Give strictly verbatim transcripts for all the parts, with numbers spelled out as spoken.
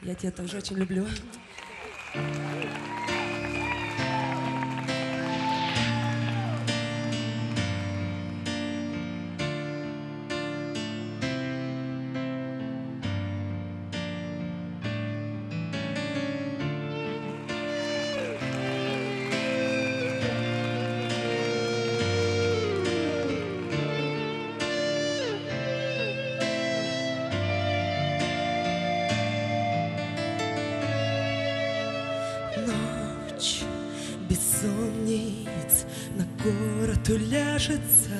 Я тебя тоже очень люблю. Ночь бессонниц на город уляжется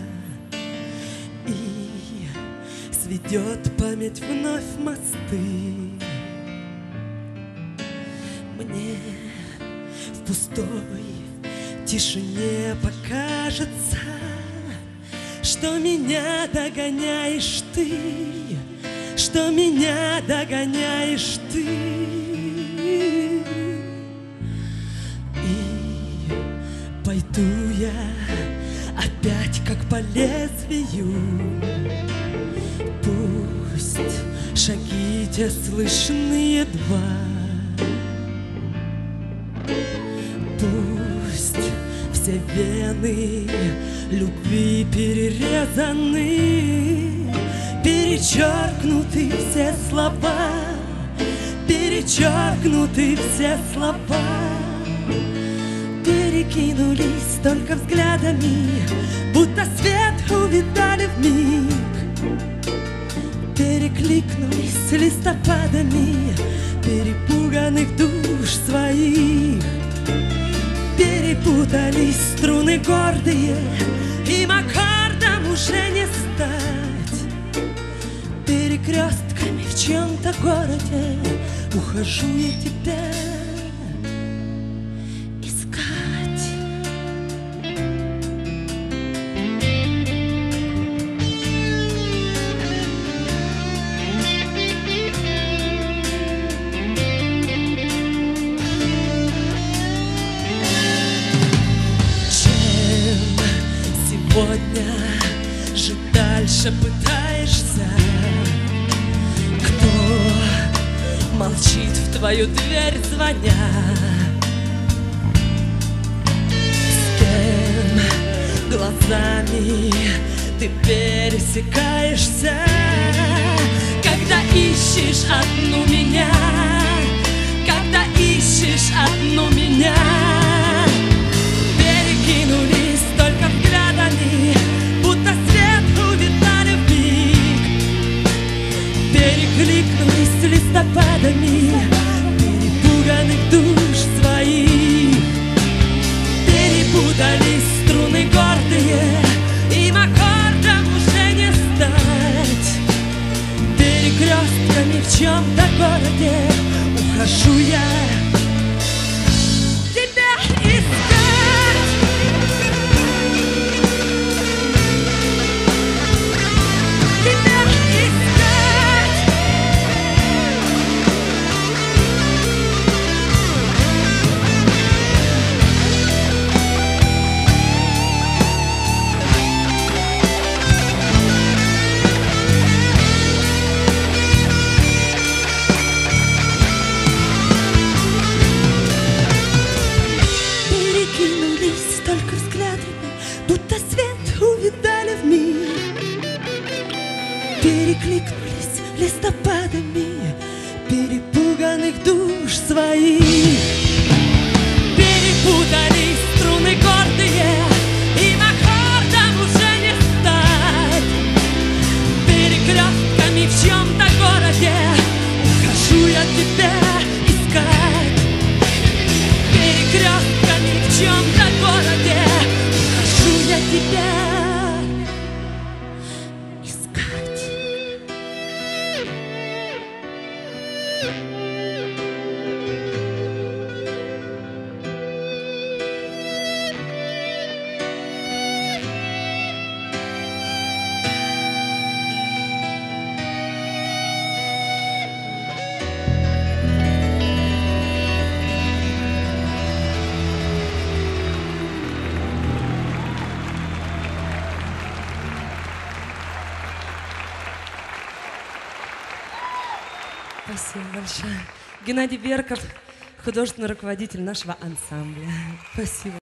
и сведет память вновь мосты. Мне в пустой тишине покажется, что меня догоняешь ты, что меня догоняешь ты. Пойду я опять как по лезвию. Пусть шаги те слышны едва, пусть все вены любви перерезаны, перечеркнуты все слова, перечеркнуты все слова. Перекинулись только взглядами, будто свет увидали вмиг. Перекликнулись листопадами перепуганных душ своих. Перепутались струны гордые, им аккордом уже не стать. Перекрестками в чем-то городе ухожу я тебя. Сегодня же дальше пытаешься? Кто молчит в твою дверь звоня? С кем глазами ты пересекаешься, когда ищешь одну меня, когда ищешь одну меня? Перекинулись только взглядами, будто свет увидали вмиг. Перекликнулись листопадами перепуганных душ своих. Перепутались струны гордые, им аккордом уже не стать. Перекрестками в чем-то городе ухожу я тебя искать. Перекликнулись листопадами перепуганных душ своих. Перепутались струны гордые, им аккордом уже не стать. Перекрестками в чем-то городе ухожу я тебя искать. Перекрестками в чем-то городе ухожу я тебя. Спасибо. Спасибо большое. Геннадий Берков, художественный руководитель нашего ансамбля. Спасибо.